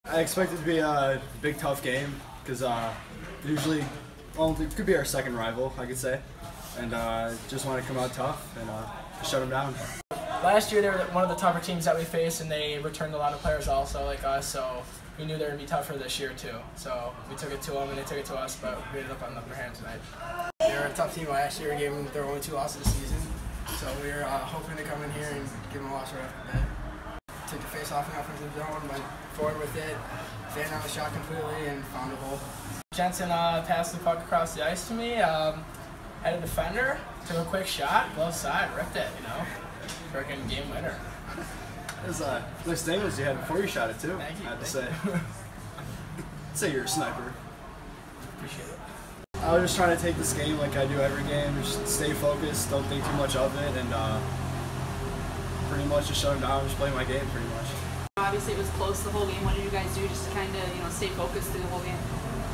I expect it to be a big, tough game because usually, well, it could be our second rival, I could say, and just want to come out tough and shut them down. Last year they were one of the tougher teams that we faced, and they returned a lot of players also like us, so we knew they would be tougher this year too. So we took it to them and they took it to us, but we ended up on the upper hand tonight. They were a tough team last year. We gave them their only 2 losses of the season, so we were hoping to come in here and give them a loss right off the bat. Took the face off in offensive zone, went forward with it, fanned out the shot completely, and found a hole. Jensen passed the puck across the ice to me, had a defender, took a quick shot, glove side, ripped it, you know. Freaking game winner. It was nice angles you had before you shot it too. Thank you. I have to say. Say you're a sniper. Appreciate it. I was just trying to take this game like I do every game, just stay focused, don't think too much of it, and pretty much just shut them down, just play my game pretty much. Obviously it was close the whole game. What did you guys do just to kind of, stay focused through the whole game?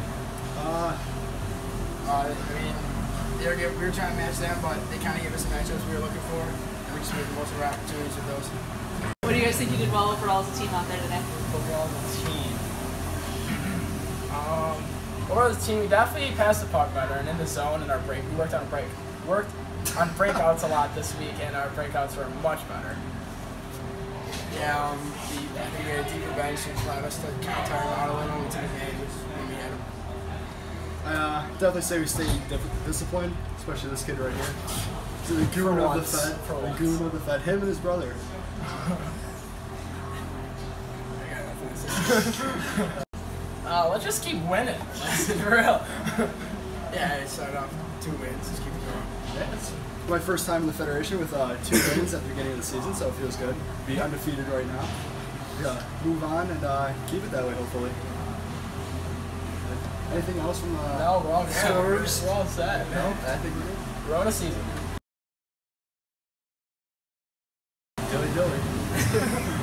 I mean, we were trying to match them, but they kind of gave us the matchups we were looking for, and we just made the most of our opportunities with those. What do you guys think you did well overall as a team out there today? Overall as a team. Overall as a team, we definitely passed the puck better, and in the zone and our break. We worked on breakouts a lot this week, and our breakouts were much better. Yeah, I think we had a deeper bench, which allowed us to counter our model when we took advantage when we had them. I definitely say we stayed disciplined, especially this kid right here. So the goon of the Fed. The goon of the Fed. Him and his brother. I got nothing to say. Let's just keep winning. That's real. Yeah, it started off 2 wins. Just keep it going. Yeah, it's my first time in the Federation with 2 wins at the beginning of the season, so it feels good. Be undefeated right now. Yeah, move on and keep it that way, hopefully. Anything else from No, we're all good. scores? We're all set. No, I think we're good. We're on a season. Dilly dilly.